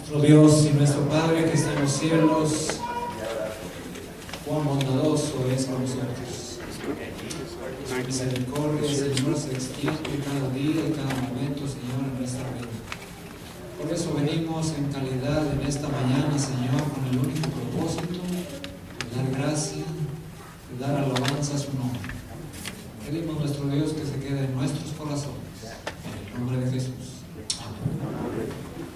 Nuestro Dios y nuestro Padre que está en los cielos, cuán bondadoso es con nosotros. Su misericordia, Señor, se extiende cada día y cada momento, Señor, en nuestra vida. Por eso venimos en calidad en esta mañana, Señor, con el único propósito de dar gracia, de dar alabanza a su nombre. Pedimos a nuestro Dios que se quede en nuestros corazones. En el nombre de Jesús. Amén.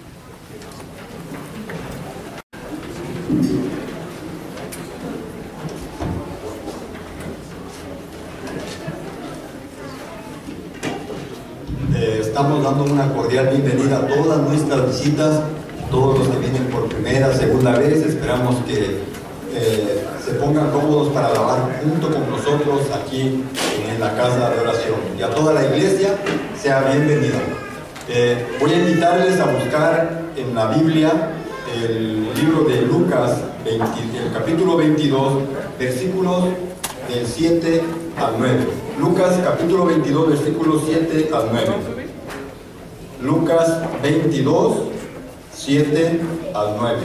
Estamos dando una cordial bienvenida a todas nuestras visitas, todos los que vienen por primera, segunda vez. Esperamos que se pongan cómodos para alabar junto con nosotros aquí en la casa de oración. Y a toda la iglesia, sea bienvenida. Voy a invitarles a buscar en la Biblia el libro de Lucas, el capítulo 22, versículos del 7 al 9. Lucas capítulo 22, versículos 7 al 9. Lucas 22, 7 al 9.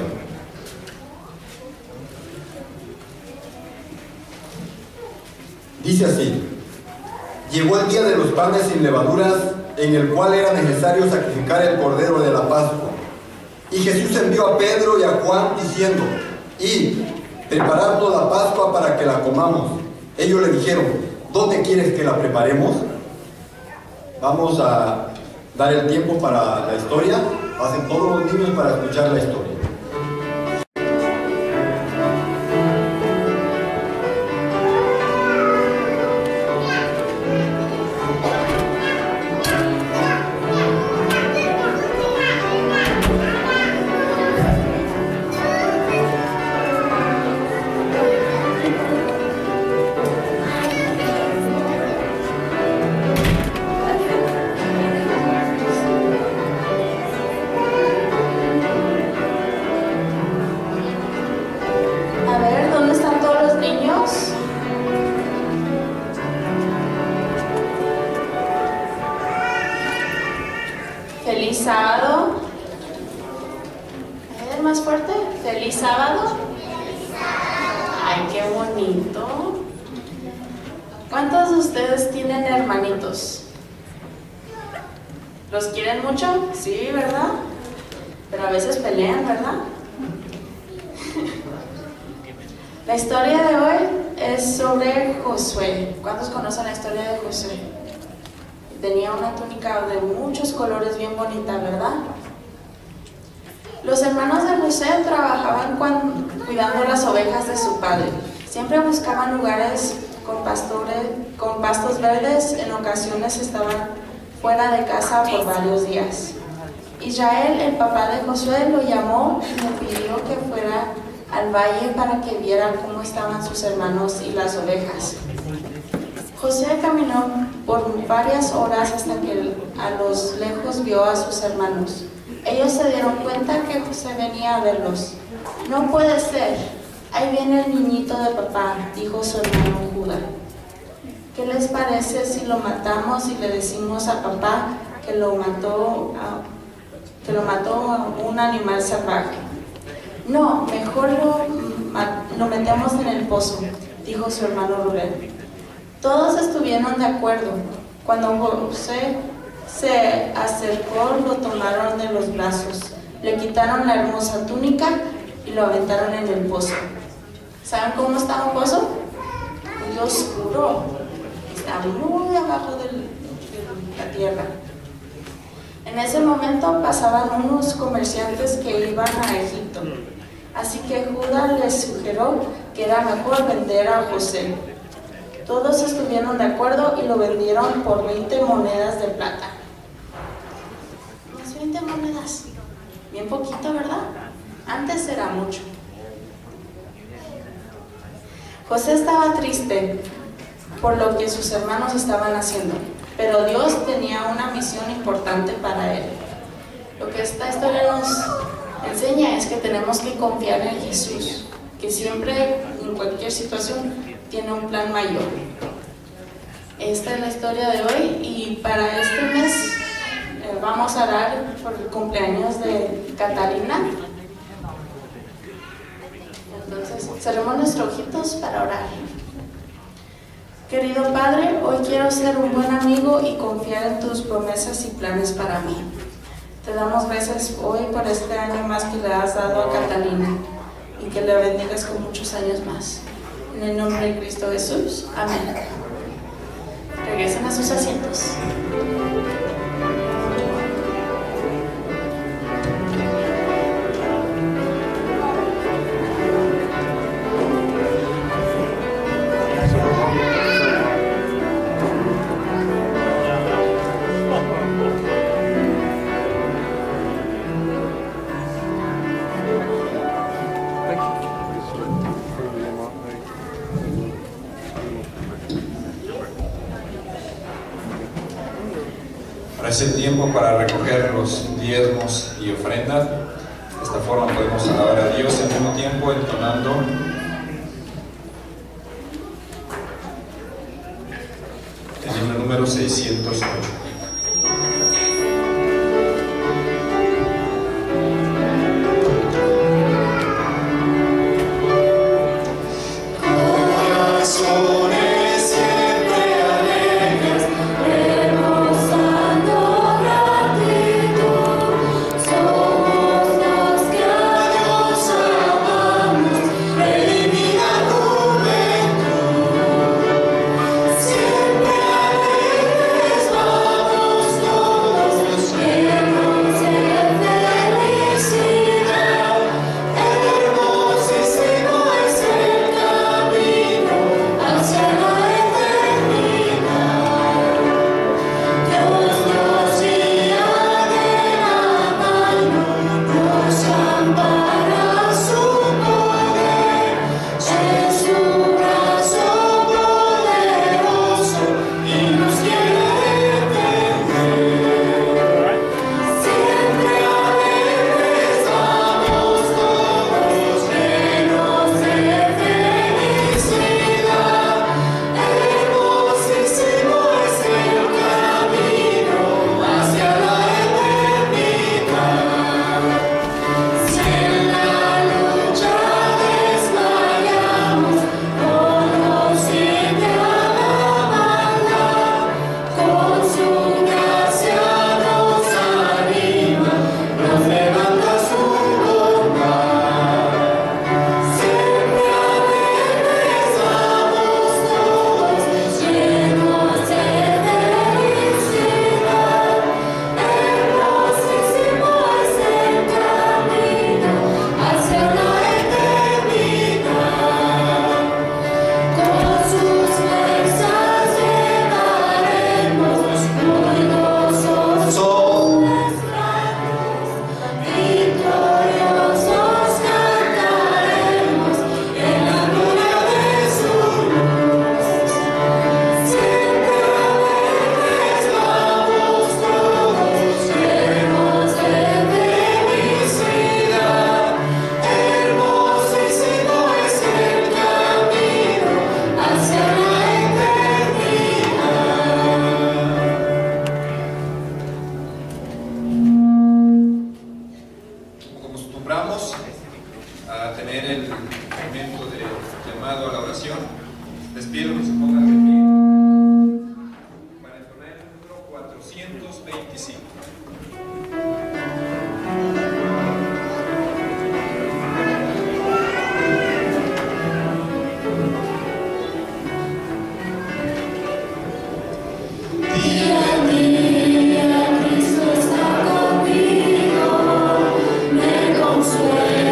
Dice así: llegó el día de los panes sin levaduras, en el cual era necesario sacrificar el cordero de la Pascua. Y Jesús envió a Pedro y a Juan diciendo: id, preparadnos la Pascua para que la comamos. Ellos le dijeron: ¿dónde quieres que la preparemos? Vamos a dar el tiempo para la historia. Pasen todos los niños para escuchar la historia. Feliz sábado. ¿Más fuerte? Feliz sábado. Ay, qué bonito. ¿Cuántos de ustedes tienen hermanitos? ¿Los quieren mucho? Sí, ¿verdad? Pero a veces pelean, ¿verdad? La historia de hoy es sobre Josué. ¿Cuántos conocen la historia de Josué? Tenía una túnica de muchos colores bien bonita, ¿verdad? Los hermanos de José trabajaban cuidando las ovejas de su padre. Siempre buscaban lugares con pastos verdes. En ocasiones estaban fuera de casa por varios días. Israel, el papá de Josué, lo llamó y le pidió que fuera al valle para que viera cómo estaban sus hermanos y las ovejas. José caminó por varias horas hasta que a los lejos vio a sus hermanos. Ellos se dieron cuenta que José venía a verlos. No puede ser, ahí viene el niñito de papá, dijo su hermano Judá. ¿Qué les parece si lo matamos y le decimos a papá que lo mató a un animal salvaje? No, mejor lo metemos en el pozo, dijo su hermano Rubén. Todos estuvieron de acuerdo. Cuando José se acercó, lo tomaron de los brazos, le quitaron la hermosa túnica y lo aventaron en el pozo. ¿Saben cómo estaba el pozo? Muy oscuro, está muy abajo de la tierra. En ese momento pasaban unos comerciantes que iban a Egipto, así que Judá les sugirió que era mejor vender a José. Todos estuvieron de acuerdo y lo vendieron por 20 monedas de plata. Más 20 monedas. Bien poquito, ¿verdad? Antes era mucho. José estaba triste por lo que sus hermanos estaban haciendo, pero Dios tenía una misión importante para él. Lo que esta historia nos enseña es que tenemos que confiar en Jesús, que siempre, en cualquier situación, tiene un plan mayor. Esta es la historia de hoy y para este mes vamos a orar por el cumpleaños de Catalina. Cerremos nuestros ojitos para orar. Querido Padre, hoy quiero ser un buen amigo y confiar en tus promesas y planes para mí. Te damos gracias hoy por este año más que le has dado a Catalina y que le bendigas con muchos años más. En el nombre de Cristo Jesús. Amén. Regresen a sus asientos. Es el tiempo para recoger los diezmos y ofrendas. De esta forma podemos alabar a Dios y al mismo tiempo entonando el himno número 608. A tener el momento de llamado a la oración, les pido que se pongan de pie para entonar el número 425.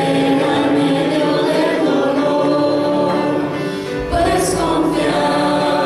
Puedes confiar.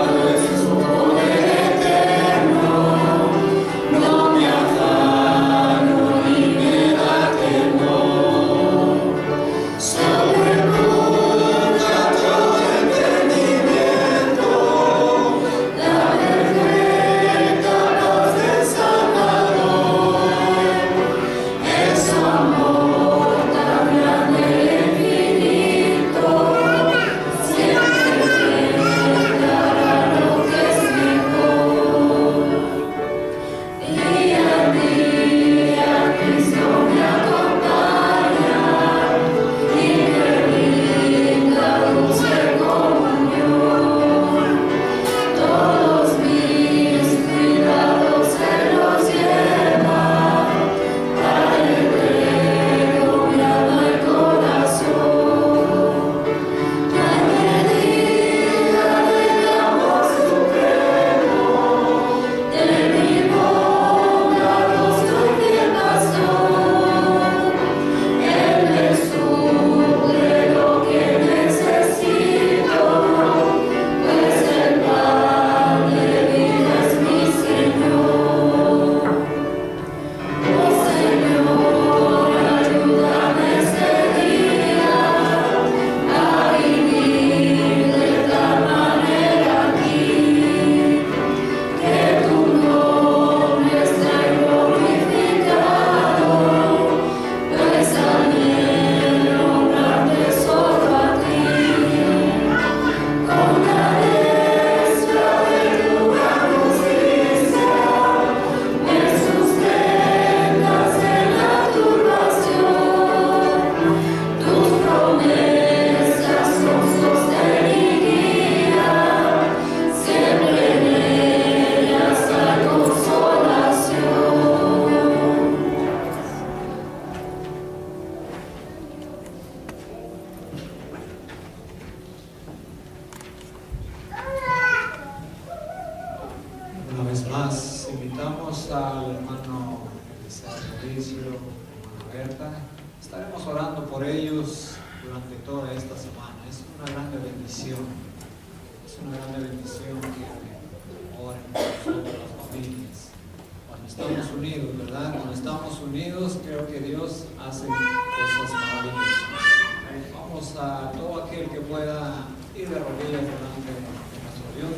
invitamos al hermano Mauricio, hermana Berta. Estaremos orando por ellos durante toda esta semana. Es una grande bendición. Es una grande bendición que oren por nosotros, las familias. Cuando estamos unidos, ¿verdad? Cuando estamos unidos, creo que Dios hace cosas maravillosas. Vamos a todo aquel que pueda ir de rodillas delante de nuestro Dios.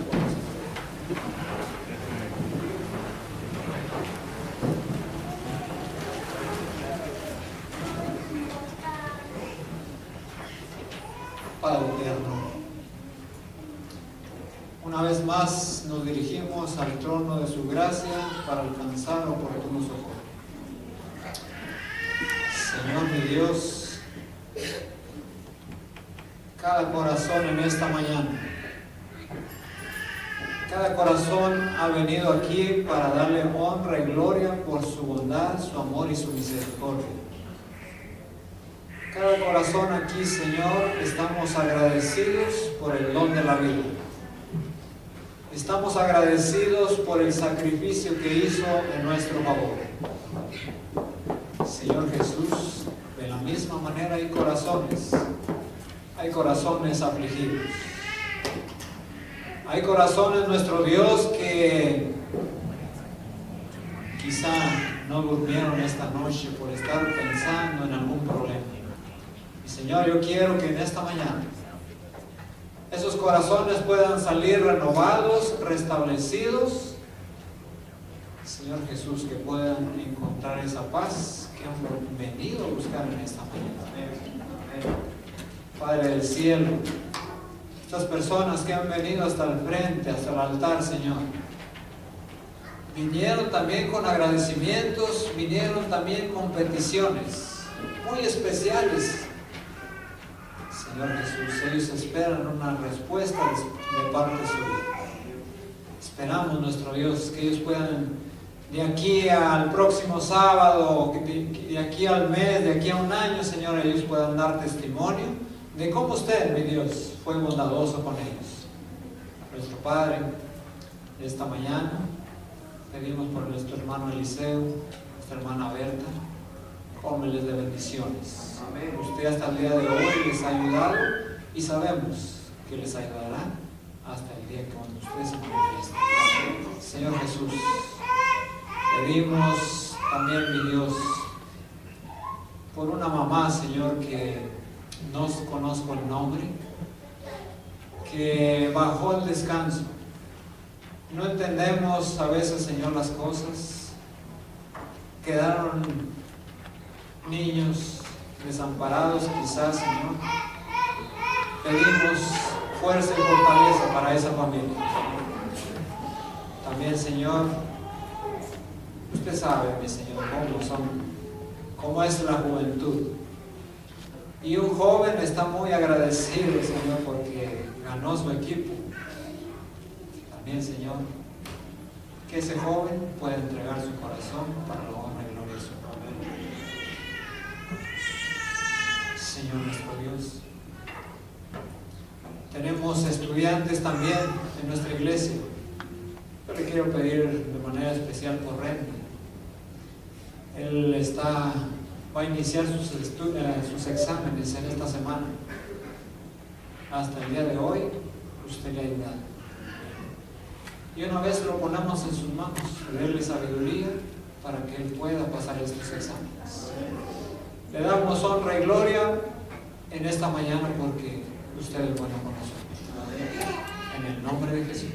Padre eterno, una vez más nos dirigimos al trono de su gracia para alcanzar oportuno socorro. Señor mi Dios, cada corazón en esta mañana, cada corazón ha venido aquí para darle honra y gloria por su bondad, su amor y su misericordia. Cada corazón aquí, Señor, estamos agradecidos por el don de la vida. Estamos agradecidos por el sacrificio que hizo en nuestro favor. Señor Jesús, de la misma manera hay corazones afligidos. Hay corazones, nuestro Dios, que quizá no durmieron esta noche por estar pensando en algún problema. Y Señor, yo quiero que en esta mañana esos corazones puedan salir renovados, restablecidos. Señor Jesús, que puedan encontrar esa paz que han venido a buscar en esta mañana. Padre del cielo, estas personas que han venido hasta el frente, hasta el altar, Señor, vinieron también con agradecimientos, vinieron también con peticiones muy especiales. Señor Jesús, ellos esperan una respuesta de parte suya. Esperamos, nuestro Dios, que ellos puedan, de aquí al próximo sábado, de aquí al mes, de aquí a un año, Señor, ellos puedan dar testimonio de cómo usted, mi Dios, fue bondadoso con ellos. Nuestro Padre, esta mañana pedimos por nuestro hermano Eliseo, nuestra hermana Berta, cómeles de bendiciones. Amén. Usted hasta el día de hoy les ha ayudado y sabemos que les ayudará hasta el día que cuando usted se manifieste. Señor Jesús, pedimos también, mi Dios, por una mamá, Señor, que no conozco el nombre, que bajó el descanso. No entendemos a veces, Señor, las cosas. Quedaron niños desamparados, quizás, Señor. Pedimos fuerza y fortaleza para esa familia. También, Señor, usted sabe, mi Señor, cómo es la juventud. Y un joven está muy agradecido, Señor, porque ganó su equipo. También, Señor, que ese joven pueda entregar su corazón para la honra y gloria de su nombre. Señor nuestro Dios, tenemos estudiantes también en nuestra iglesia. Yo le quiero pedir de manera especial por Randy. Él va a iniciar sus exámenes en esta semana. Hasta el día de hoy, usted le ha ayudado. Y una vez lo ponemos en sus manos, darle sabiduría para que él pueda pasar estos exámenes. Le damos honra y gloria en esta mañana porque usted es bueno con nosotros. En el nombre de Jesús.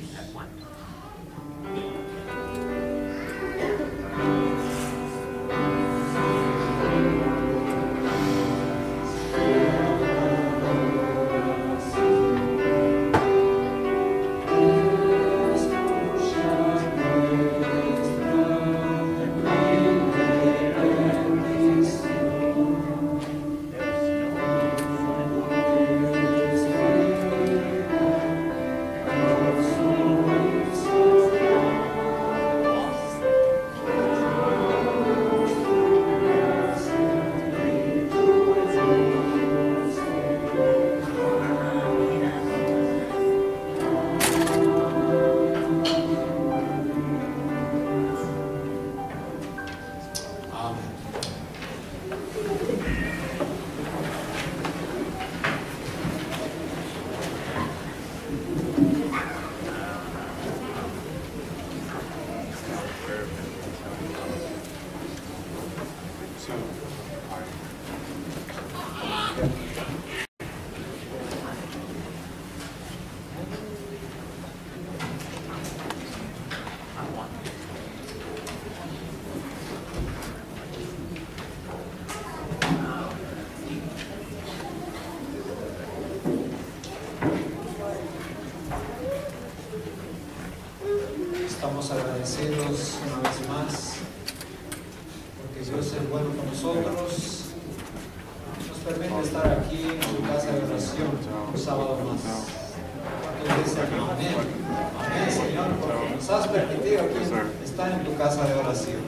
Estamos agradecidos una vez más porque Dios es bueno con nosotros. Nos permite estar aquí en su casa de oración un sábado más. ¿Cuántos dicen amén? Amén, Señor, porque nos has permitido aquí estar en tu casa de oración.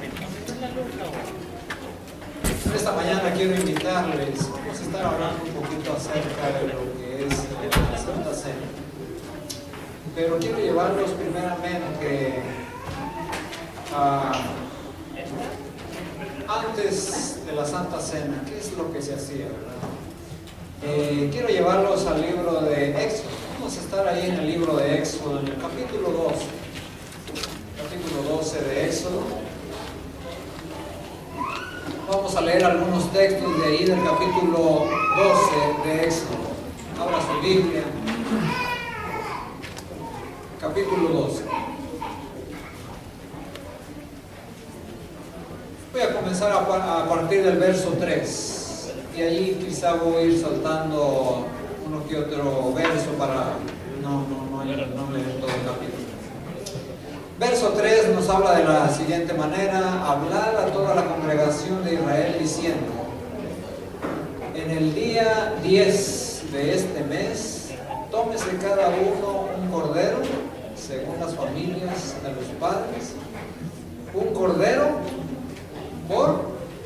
Esta mañana quiero invitarles, vamos a estar hablando un poquito acerca de lo que es la Santa Cena. Pero quiero llevarlos primeramente antes de la Santa Cena, ¿qué es lo que se hacía, verdad? Quiero llevarlos al libro de Éxodo. Vamos a estar ahí en el libro de Éxodo, en el capítulo 12. Capítulo 12 de Éxodo. Vamos a leer algunos textos de ahí del capítulo 12 de Éxodo. Abra su Biblia. Capítulo 12. Voy a comenzar a partir del verso 3. Y allí quizá voy a ir saltando uno que otro verso para no leer todo el capítulo. Verso 3 nos habla de la siguiente manera: hablar a toda la congregación de Israel diciendo: en el día 10 de este mes, tómese cada uno un cordero, según las familias de los padres, un cordero por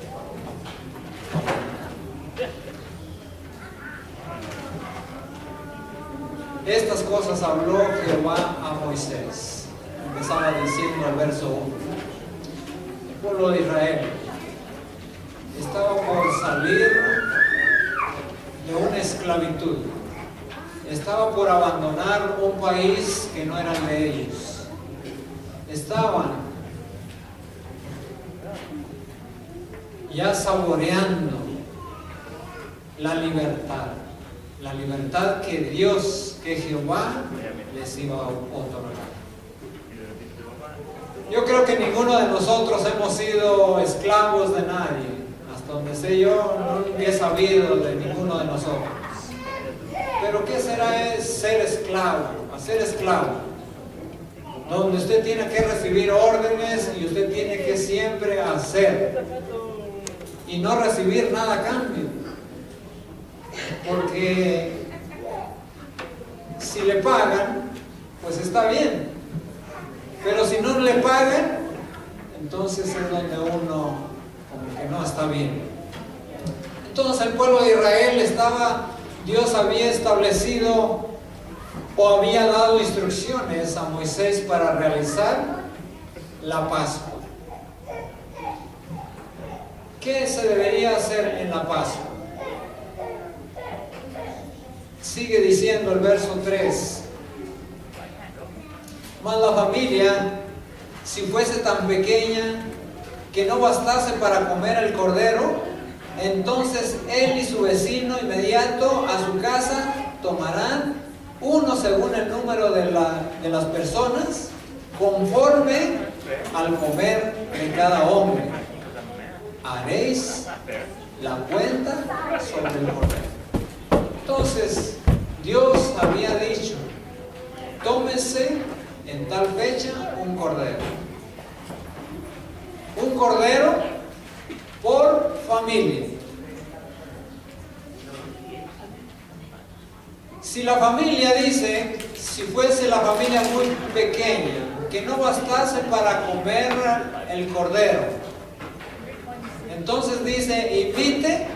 estas cosas habló Jehová a Moisés. Empezaba diciendo el verso 1. El pueblo de Israel estaba por salir de una esclavitud. Estaba por abandonar un país que no era de ellos. Estaban ya saboreando la libertad que Dios, que Jehová les iba a otorgar. Yo creo que ninguno de nosotros hemos sido esclavos de nadie. Hasta donde sé yo, no he sabido de ninguno de nosotros. Pero ¿qué será ser esclavo? Hacer esclavo, donde usted tiene que recibir órdenes y usted tiene que siempre hacer y no recibir nada a cambio. Porque si le pagan, pues está bien. Pero si no le pagan, entonces es donde uno como que no está bien. Entonces el pueblo de Israel Dios había establecido o había dado instrucciones a Moisés para realizar la Pascua. ¿Qué se debería hacer en la Pascua? Sigue diciendo el verso 3. Mas la familia, si fuese tan pequeña que no bastase para comer el cordero, entonces él y su vecino inmediato a su casa tomarán uno según el número de las personas, conforme al comer de cada hombre. Haréis la cuenta sobre el cordero. Entonces, Dios había dicho: tómese en tal fecha un cordero. Un cordero por familia. Si la familia dice, si fuese la familia muy pequeña, que no bastase para comer el cordero, entonces dice, invite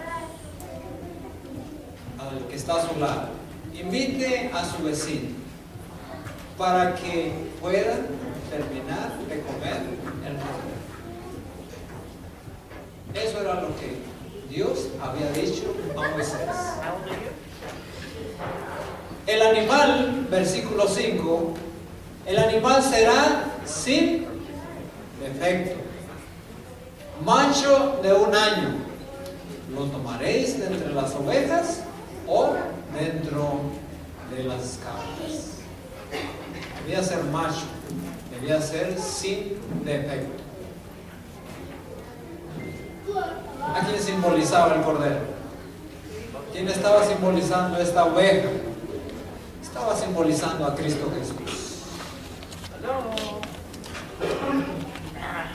al que está a su lado, invite a su vecino, para que puedan terminar de comer el cordero. Eso era lo que Dios había dicho a Moisés. El animal, versículo 5, el animal será sin defecto, macho de 1 año. Lo tomaréis de entre las ovejas o dentro de las cabras. Debía ser macho, debía ser sin defecto. ¿A quién simbolizaba el cordero? ¿Quién estaba simbolizando esta oveja? Estaba simbolizando a Cristo Jesús.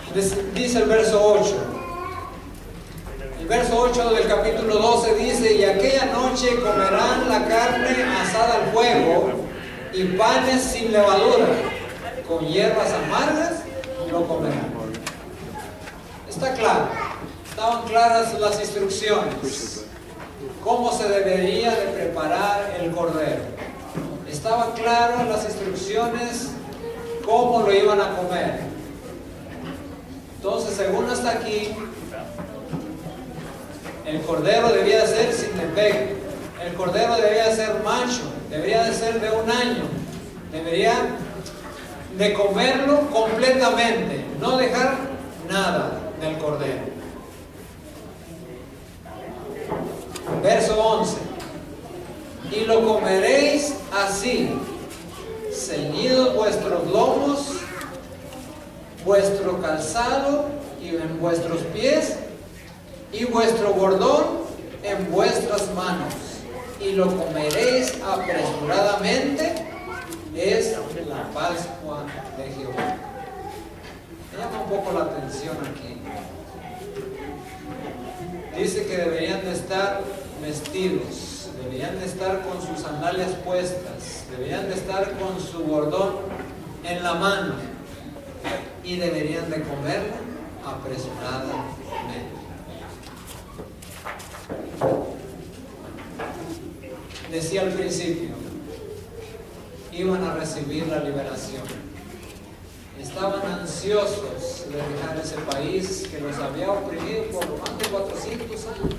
Dice el verso 8. El verso 8 del capítulo 12 dice: y aquella noche comerán la carne asada al fuego y panes sin levadura, con hierbas amargas lo comerán. Está claro, estaban claras las instrucciones, cómo se debería de preparar el cordero. Estaban claras las instrucciones, cómo lo iban a comer. Entonces, según hasta aquí, el cordero debía ser sin defecto, el cordero debía ser macho, debería de ser de 1 año, debería de comerlo completamente, no dejar nada del cordero. Verso 11: y lo comeréis así, ceñidos vuestros lomos, vuestro calzado y en vuestros pies, y vuestro bordón en vuestras manos, y lo comeréis apresuradamente. Es la Pascua de Jehová. Me llama un poco la atención aquí. Dice que deberían de estar vestidos, deberían de estar con sus sandalias puestas, deberían de estar con su bordón en la mano, y deberían de comerlo apresuradamente. Decía al principio, iban a recibir la liberación. Estaban ansiosos de dejar ese país que los había oprimido por más de 400 años.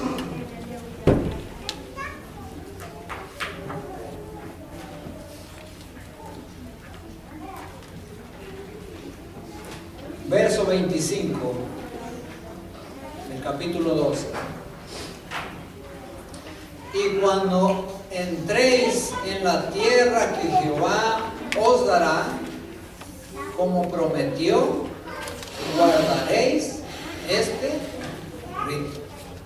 Verso 25 del capítulo 12. Y cuando entréis en la tierra que Jehová os dará, como prometió, guardaréis este rito.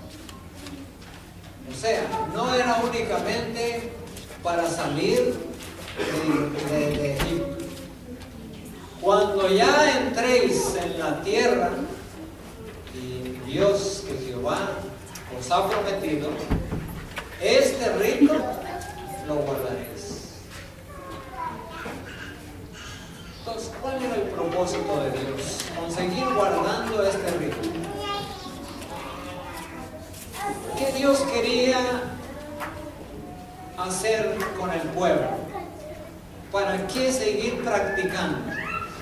O sea, no era únicamente para salir de Egipto. Cuando ya entréis en la tierra y Dios, que Jehová os ha prometido, este rito lo guardaréis. Entonces, ¿cuál era el propósito de Dios? Conseguir guardando este rito. ¿Qué Dios quería hacer con el pueblo? ¿Para qué seguir practicando?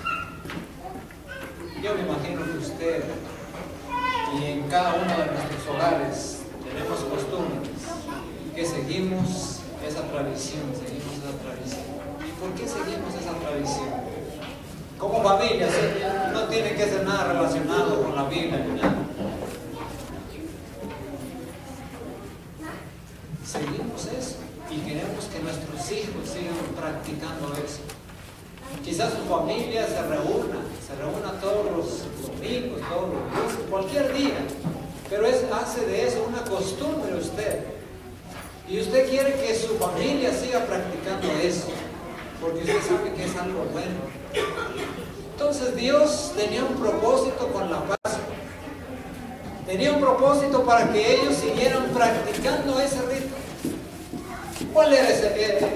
Yo me imagino que usted y en cada uno de nuestros hogares tenemos costumbres que seguimos esa tradición, ¿Y por qué seguimos esa tradición? Como familia, no tiene que ser nada relacionado con la Biblia ni nada. Seguimos eso y queremos que nuestros hijos sigan practicando eso. Quizás su familia se reúna todos los domingos, todos los días, cualquier día, pero hace de eso una costumbre usted. Y usted quiere que su familia siga practicando eso, porque usted sabe que es algo bueno. Entonces Dios tenía un propósito con la Pascua. Tenía un propósito para que ellos siguieran practicando ese rito. ¿Cuál era ese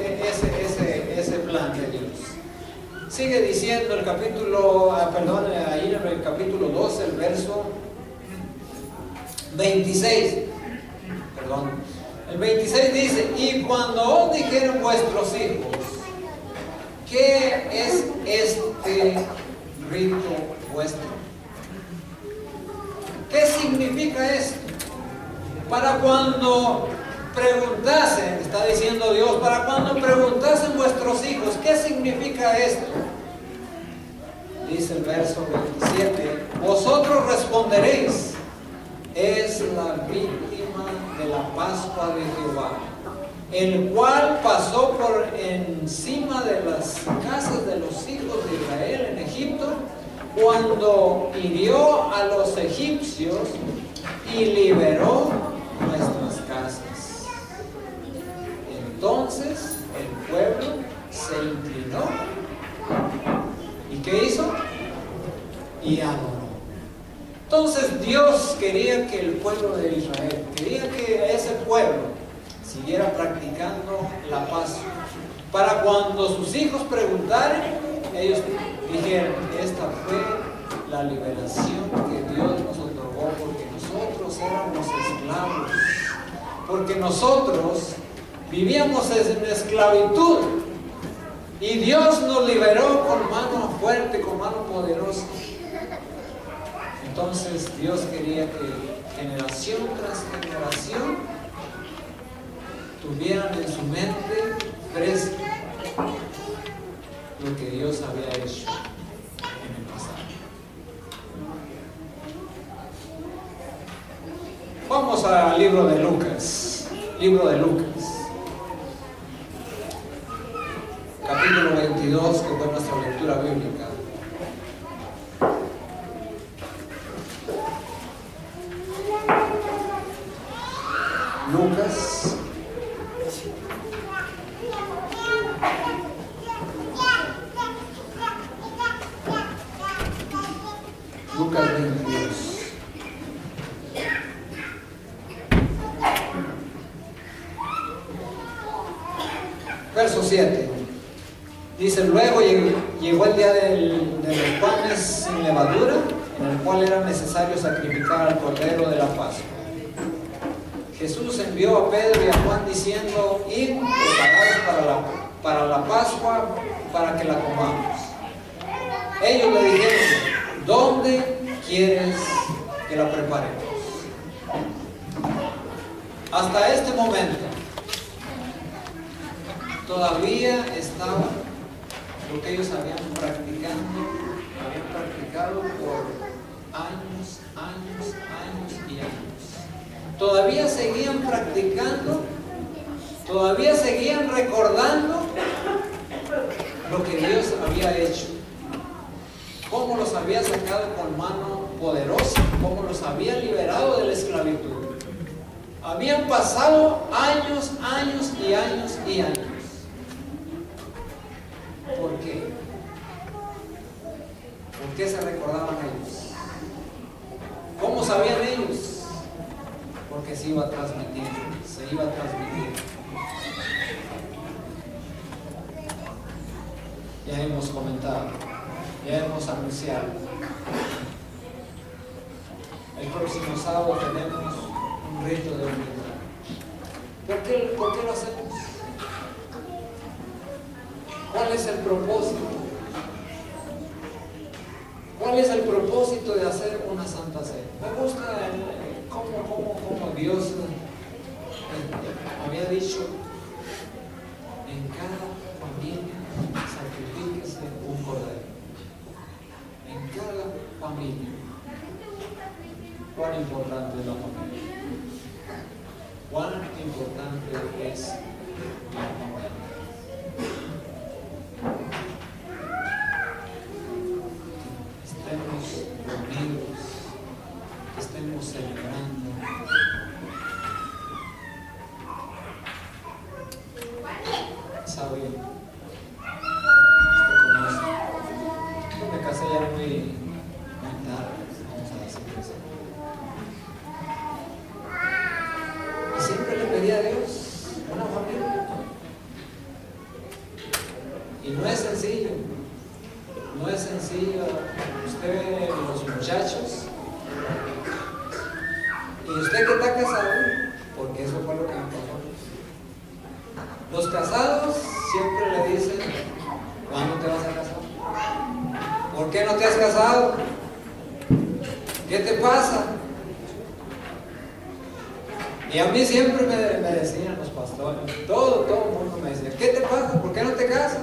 plan de Dios? Sigue diciendo el capítulo, ahí en el capítulo 12, el verso 26. El 26 dice: y cuando os dijeron vuestros hijos, ¿qué es este rito vuestro? ¿Qué significa esto? Para cuando preguntasen, está diciendo Dios, para cuando preguntasen vuestros hijos, ¿qué significa esto? Dice el verso 27, vosotros responderéis: es la víctima de la Pascua de Jehová, el cual pasó por encima de las casas de los hijos de Israel en Egipto, cuando hirió a los egipcios y liberó nuestras casas. Entonces el pueblo se inclinó. ¿Y qué hizo? y adoró. Entonces Dios quería que el pueblo de Israel, quería que ese pueblo siguiera practicando la Pascua, para cuando sus hijos preguntaran, ellos dijeran: esta fue la liberación que Dios nos otorgó, porque nosotros éramos esclavos, porque nosotros vivíamos en esclavitud y Dios nos liberó con mano fuerte, con mano poderosa. Entonces Dios quería que generación tras generación tuvieran en su mente fresco lo que Dios había hecho en el pasado. Vamos al libro de Lucas, capítulo 22, que fue nuestra lectura bíblica. Lucas Lucas 22. Verso 7. Dice: luego llegó el día de los panes sin levadura, en el cual era necesario sacrificar al cordero de la Pascua. Jesús envió a Pedro y a Juan diciendo: id, preparados para la Pascua, para que la comamos. Ellos le dijeron: ¿dónde quieres que la preparemos? Hasta este momento todavía estaba lo que ellos habían practicado por años y años. Todavía seguían practicando, todavía seguían recordando lo que Dios había hecho, cómo los había sacado con mano poderosa, cómo los había liberado de la esclavitud. Habían pasado años y años. ¿Por qué? ¿Por qué se recordaban ellos? ¿Cómo sabían ellos? Porque se iba a transmitir. Ya hemos comentado, ya hemos anunciado. El próximo sábado tenemos un rito de humildad. ¿Por qué lo hacemos? ¿Cuál es el propósito? ¿Cuál es el propósito de hacer una santa cena? Me gusta cómo Dios había dicho: en cada familia sacrifíquese un cordero. En cada familia. ¿Cuán importante es la familia? ¿Cuán importante es la familia? Estemos reunidos, estemos celebrando. ¿Sabe? Usted conoce. Yo me casé ya muy tarde, vamos a decir eso. Y siempre le pedí a Dios una familia. Y no es sencillo. No es sencillo. Usted, los muchachos, y usted que está casado, porque eso fue lo que me pasó. Los casados siempre le dicen: ¿cuándo te vas a casar? ¿Por qué no te has casado? ¿Qué te pasa? Y a mí siempre me decían los pastores, todo el mundo me decía: ¿qué te pasa? ¿Por qué no te casas?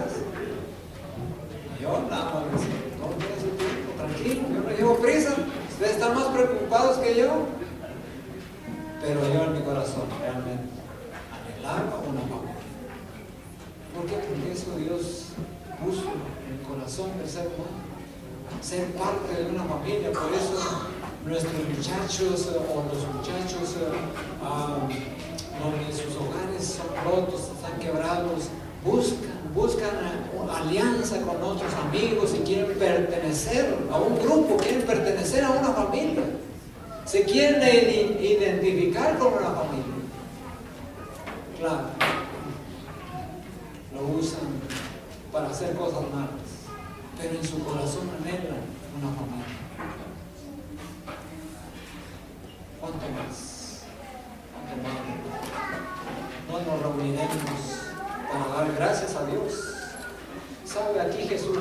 Y yo nada más decía: no tiene su tiempo, tranquilo, yo no llevo prisa, ustedes están más preocupados que yo. Pero yo en mi corazón realmente anhelaba una familia. ¿Por qué? Porque eso Dios puso en el corazón del ser humano, ser parte de una familia. Por eso nuestros muchachos los muchachos donde sus hogares son rotos, están quebrados, buscan buscan alianza con otros amigos y quieren pertenecer a un grupo, quieren pertenecer a una familia, se quieren identificar con una familia. Claro, lo usan para hacer cosas malas, pero en su corazón anhelan una familia. ¿Cuánto más? ¿Cuánto más? No nos reuniremos para dar gracias a Dios. ¿Sabe? Aquí Jesús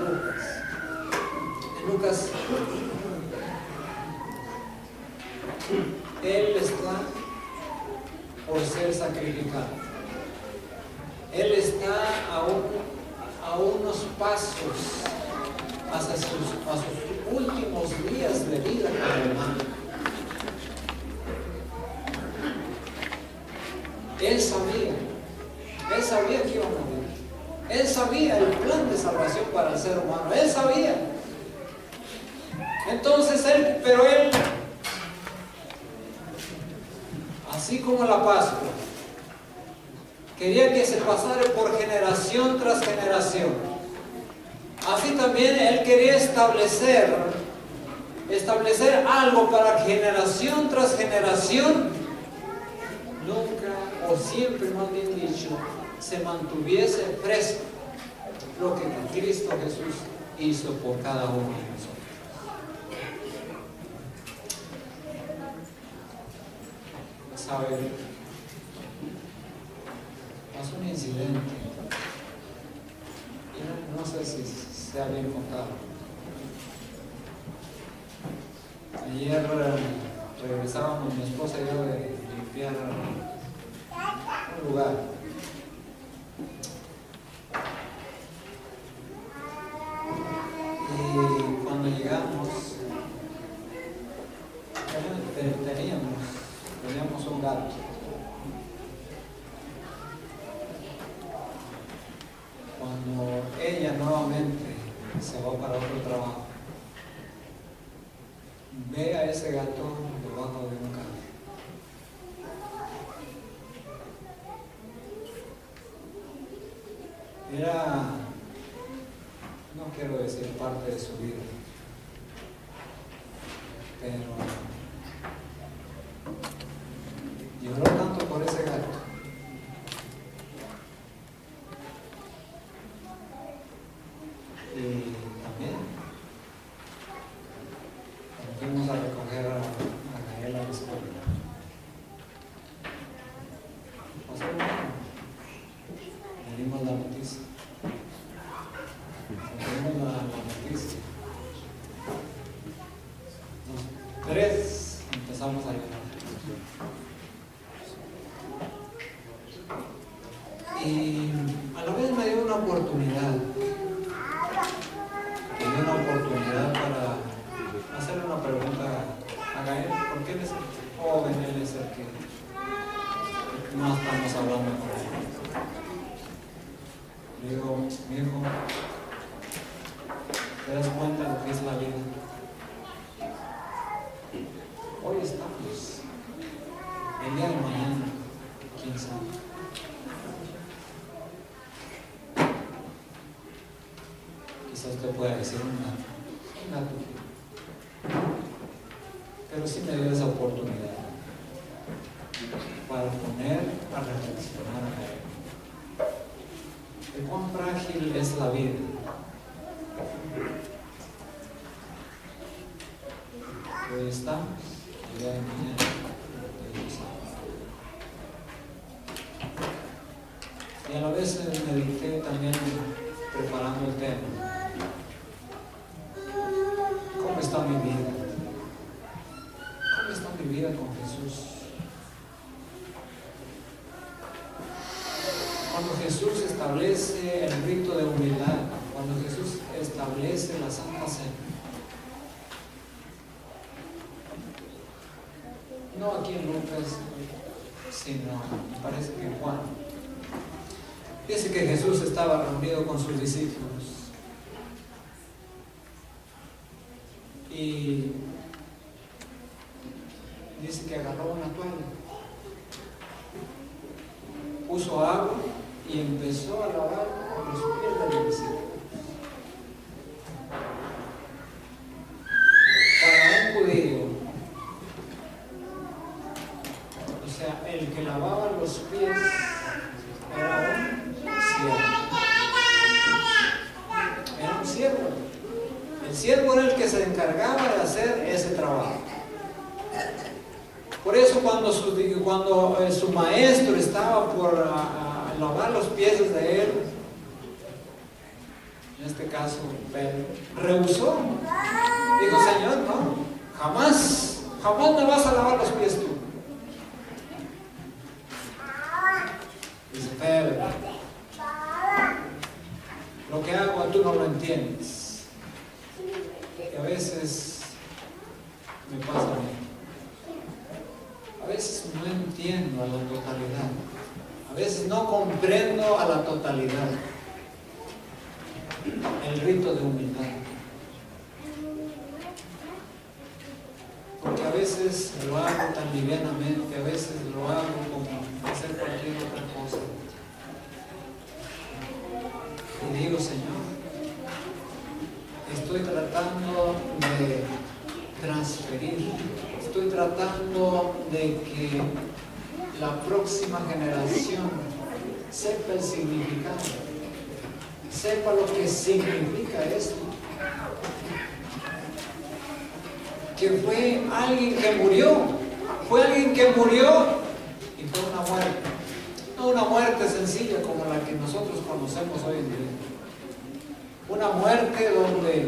en Lucas, Él está por ser sacrificado. Él está a unos pasos hacia sus últimos días de vida como hermano. Él sabía que iba a morir. Él sabía el plan de salvación para el ser humano. Él sabía. Entonces pero él, así como la Pascua, quería que se pasara por generación tras generación. Así también él quería establecer algo para que generación tras generación nunca, o siempre, más bien dicho, se mantuviese fresco lo que Cristo Jesús hizo por cada uno de nosotros. ¿Sabe? Pasó un incidente, y no sé si sea bien contado. Ayer regresábamos mi esposa y yo de limpiar un lugar. Y cuando llegamos, teníamos un gato. Cuando ella nuevamente se va para otro trabajo, ve a ese gato debajo de un carro. Era, no quiero decir parte de su vida, pero lloró tanto por ese gato y también fuimos a recoger a Gael a la escuela. Pasó un año, le dimos la noticia. Los tres empezamos a llorar. Y a la vez me dio una oportunidad. Para hacerle una pregunta a Gael, porque él es joven, él es el que no estamos hablando con él. Le digo, mi hijo, ¿te das cuenta de lo que es la vida? Hoy estamos, el día de mañana, quién sabe. Quizás usted pueda decir un gato, pero sí me dio esa oportunidad para poner a reflexionar a él. De cuán frágil es la vida. Hoy estamos, el día de mañana, y a la vez medité también preparando el tema. ¿Cómo está mi vida? ¿Cómo está mi vida con Jesús? Cuando Jesús establece el rito de humildad, cuando Jesús establece la Santa Cena, no aquí en Lucas, sino me parece que en Juan, dice que Jesús estaba reunido con sus discípulos y dice que agarró una toalla, puso agua y empezó a lavar siervo era el que se encargaba de hacer ese trabajo. Por eso cuando su maestro estaba por lavar los pies de él, en este caso Pedro, rehusó. Dijo: Señor, no, jamás me vas a lavar los pies tú. Dice: Pedro, lo que hago tú no lo entiendes. Y a veces me pasa a mí. A veces no entiendo a la totalidad. A veces no comprendo a la totalidad el rito de humildad. Porque a veces lo hago tan livianamente, a veces lo hago como hacer cualquier otra cosa. Y digo: Señor, estoy tratando de transferir, estoy tratando de que la próxima generación sepa el significado, sepa lo que significa esto. Que fue alguien que murió y fue una muerte. No una muerte sencilla como la que nosotros conocemos hoy en día. Una muerte donde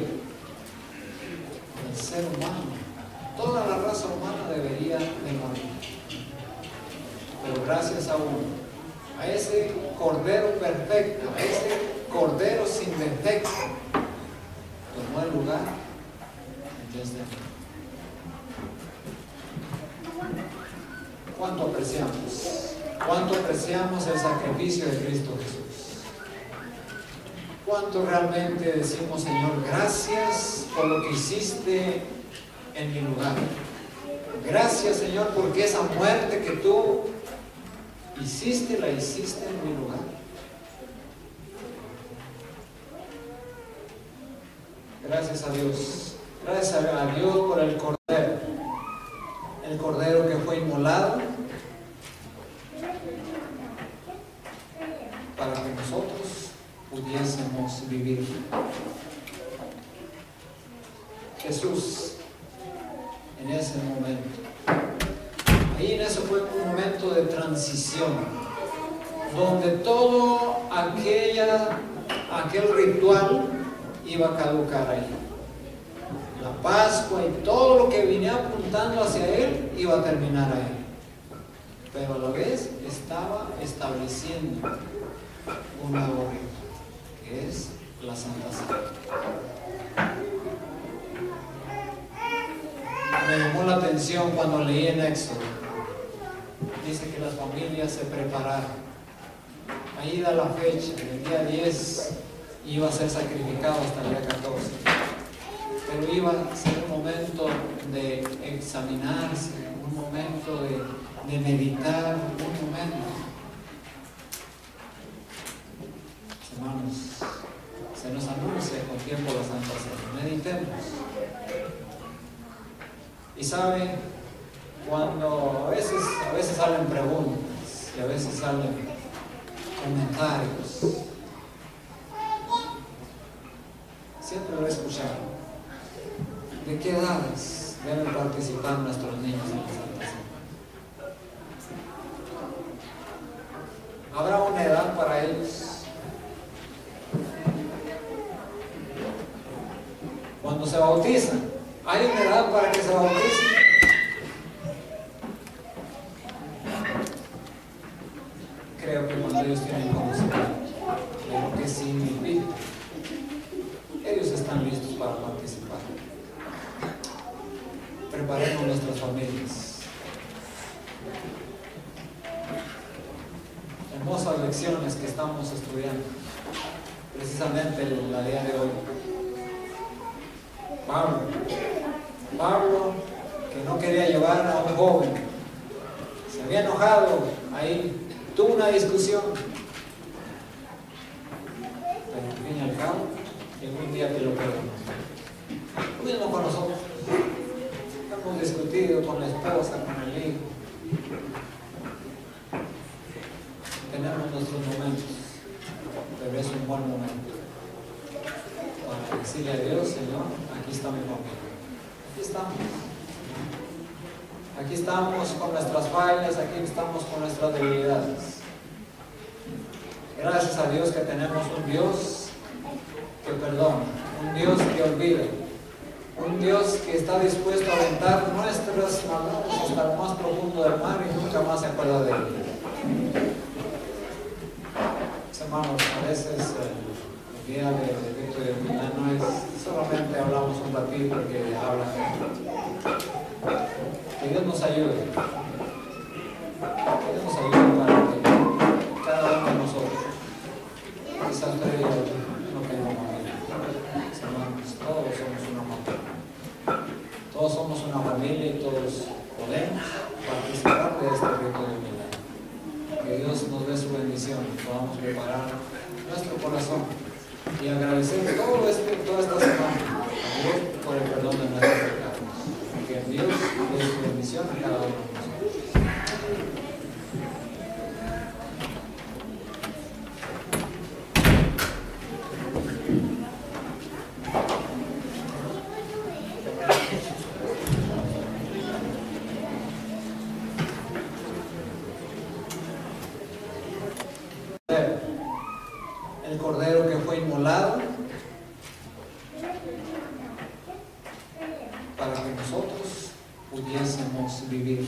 el ser humano, toda la raza humana debería de morir. Pero gracias a uno, a ese Cordero perfecto, a ese Cordero sin defecto, tomó el lugar desde mí. ¿Cuánto apreciamos el sacrificio de Cristo Jesús? ¿Cuánto realmente decimos: Señor, gracias por lo que hiciste en mi lugar? Gracias, Señor, porque esa muerte que tú hiciste, la hiciste en mi lugar. Gracias a Dios. Gracias a Dios por el Cordero. El Cordero que fue inmolado para que nosotros pudiésemos vivir. Jesús, en ese momento, ahí en ese fue un momento de transición, donde todo aquel ritual iba a caducar ahí. La Pascua y todo lo que venía apuntando hacia Él iba a terminar ahí. Pero a la vez estaba estableciendo un nuevo rito, que es la Santa Cena. Me llamó la atención cuando leí en Éxodo. Dice que las familias se prepararon. Ahí da la fecha, el día 10 iba a ser sacrificado hasta el día 14. Pero iba a ser un momento de examinarse, un momento de meditar, un momento. Hermanos, se nos anuncia con tiempo la Santa Cena. Meditemos. Y saben, cuando a veces salen preguntas y a veces salen comentarios, siempre lo he escuchado. ¿De qué edades deben participar nuestros niños en la Santa Cena? ¿Habrá una edad para ellos? Cuando se bautizan, ¿hay una edad para que se bauticen? Creo que cuando ellos tienen conocimiento de lo que significa, ellos están listos para participar. Preparemos nuestras familias. Hermosas lecciones que estamos estudiando, precisamente la día de hoy. Pablo, que no quería llevar a un joven, se había enojado ahí, tuvo una discusión, pero al fin y al cabo llegó un día que lo perdonó. Lo mismo con nosotros. Hemos discutido con la esposa, con el hijo. Tenemos nuestros momentos, pero es un buen momento para decirle a Dios: Señor, aquí aquí está mi familia. Aquí estamos. Aquí estamos con nuestras fallas, aquí estamos con nuestras debilidades. Gracias a Dios que tenemos un Dios que perdona, un Dios que olvida, un Dios que está dispuesto a aventar nuestras maldades hasta lo más profundo del mar y nunca más se acuerda de él. Hermanos, a veces el día de Víctor y de Milán no es solamente hablamos un ratito que habla. Que Dios nos ayude. Que Dios nos ayude para que cada uno de nosotros, quizás usted y yo no tenemos familia. Hermanos, todos somos una familia. Todos somos una familia y todos podemos participar de este rito de milagro. Que Dios nos dé su bendición y podamos preparar nuestro corazón y agradecer toda esta semana a Dios por el perdón de nuestros pecados. Que Dios dé su bendición a cada uno de nosotros. El cordero que fue inmolado para que nosotros pudiésemos vivir.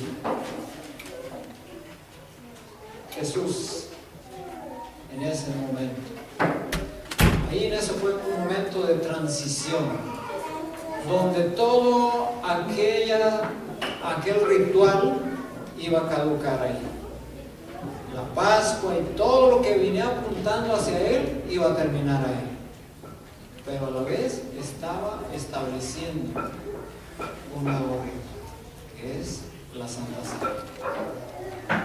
Jesús, en ese momento, ahí en ese fue un momento de transición, donde todo aquel ritual iba a caducar ahí. La Pascua y todo lo que venía apuntando hacia él iba a terminar ahí. Pero a la vez estaba estableciendo un nuevo rito, que es la Santa Cena.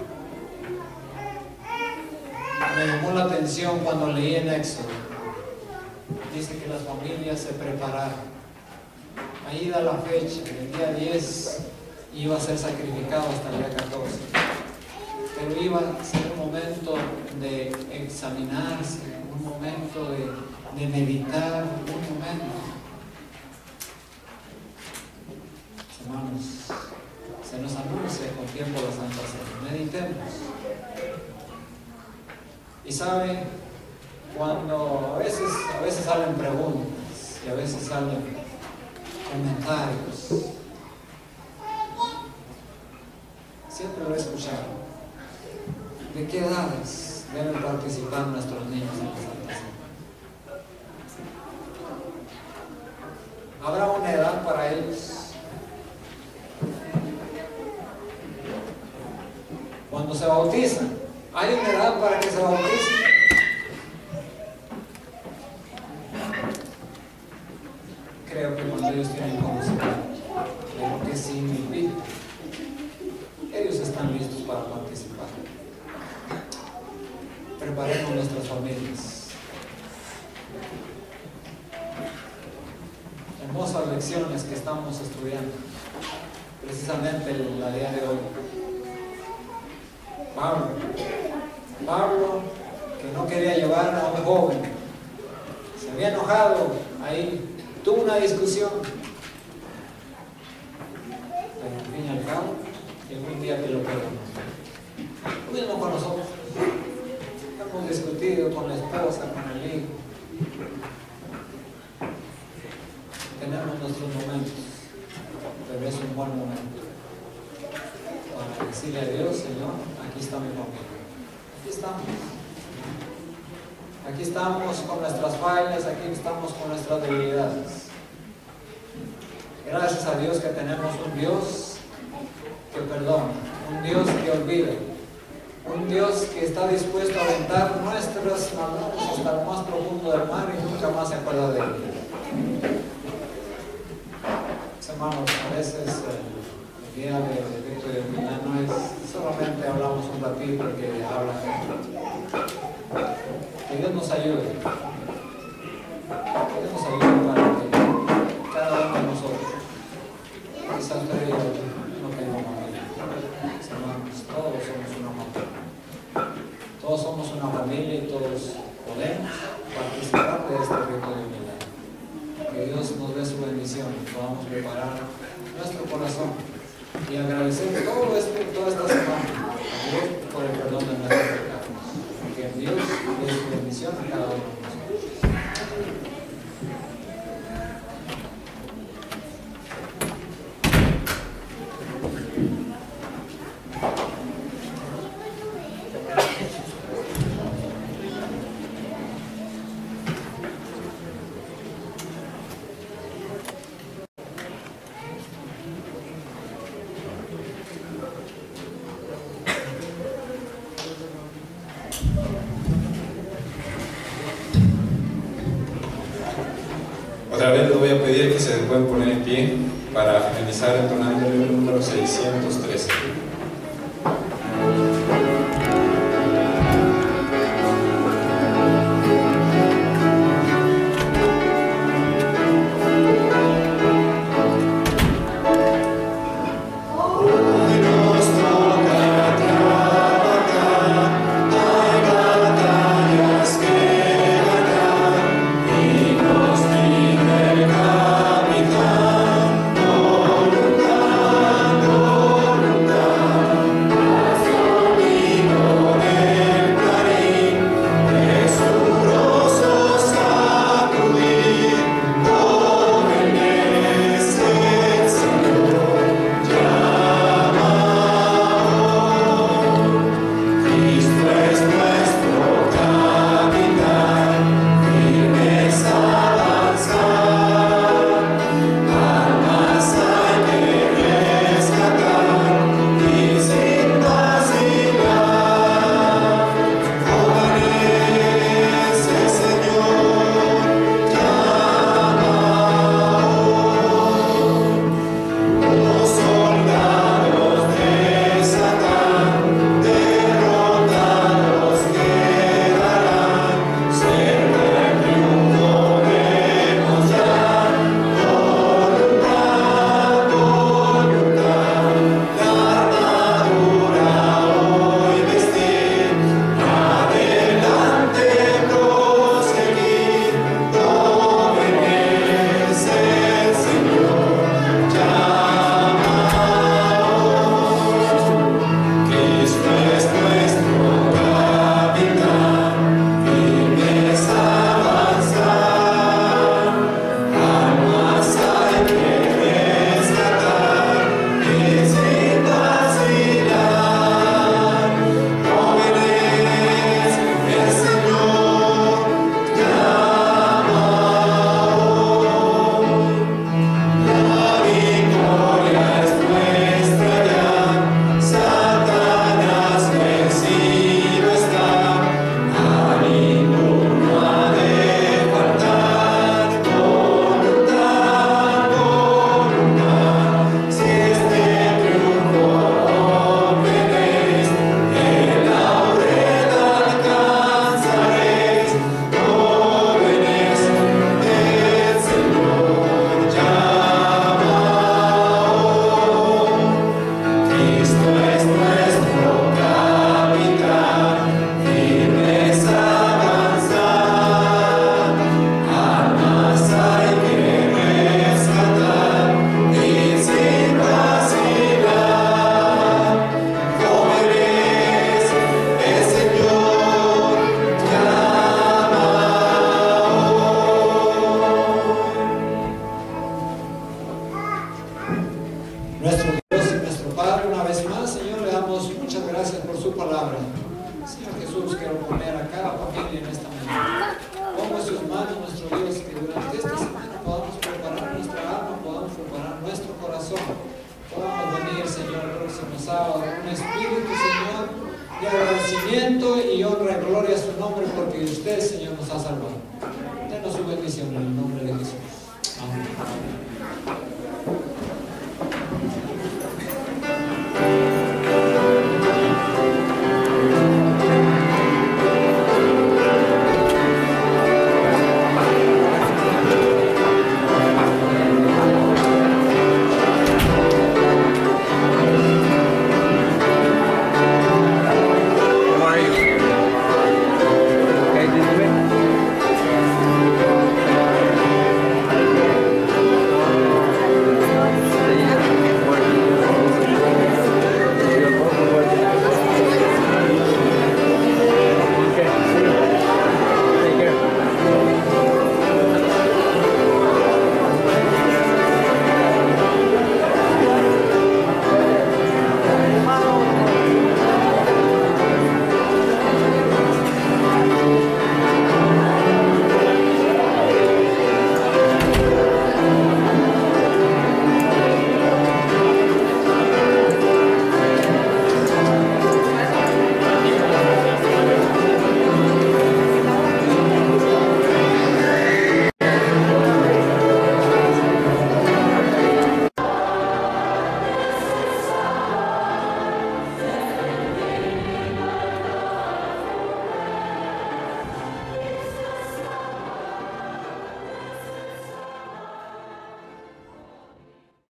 Me llamó la atención cuando leí en Éxodo. Dice que las familias se prepararon. Ahí da la fecha, el día 10 iba a ser sacrificado hasta el día 14. Pero iba a ser un momento de examinarse, un momento de meditar, un momento. Hermanos, se nos anuncia con tiempo la Santa Cena. Meditemos. Y sabe, cuando a veces salen preguntas y a veces salen comentarios, siempre lo he escuchado. ¿De qué edades deben participar nuestros niños en la Santa Cena? ¿Habrá una edad para ellos? Cuando se bautizan, ¿hay una edad para que se bauticen? Creo que cuando ellos tienen conocimiento de lo que significa, ellos están listos para participar. Preparemos nuestras familias. Hermosas lecciones que estamos estudiando, precisamente la día de hoy. Pablo, que no quería llevar a un joven, se había enojado, ahí tuvo una discusión, pero al fin y al cabo llegó un día que lo perdonó. Lo mismo con nosotros. Hemos discutido con la esposa, con el hijo. Tenemos nuestros momentos, pero es un buen momento para decirle a Dios: Señor, aquí está mi familia. Aquí estamos. Aquí estamos con nuestras fallas, aquí estamos con nuestras debilidades. Gracias a Dios que tenemos un Dios que perdona, un Dios que olvida, un Dios que está dispuesto a aventar nuestras maldades hasta lo más profundo del mar y nunca más se acuerda de él. Hermanos, a veces el día de Víctor y de Milán no es solamente hablamos un ratito que habla. Que Dios nos ayude. Que Dios nos ayude para que cada uno de nosotros, quizás usted y yo no tengamos familia. Hermanos, todos somos una familia. Todos somos una familia y todos podemos participar de este rito de milagro. Que Dios nos dé su bendición. agradecer toda esta semana a Dios por el perdón de nuestros pecados. Que Dios dé su bendición a cada uno de nosotros. Otra vez les voy a pedir que se pueden poner en pie para finalizar entonando el número 613. Y agradecimiento y honra y gloria a su nombre porque usted, Señor, nos ha salvado.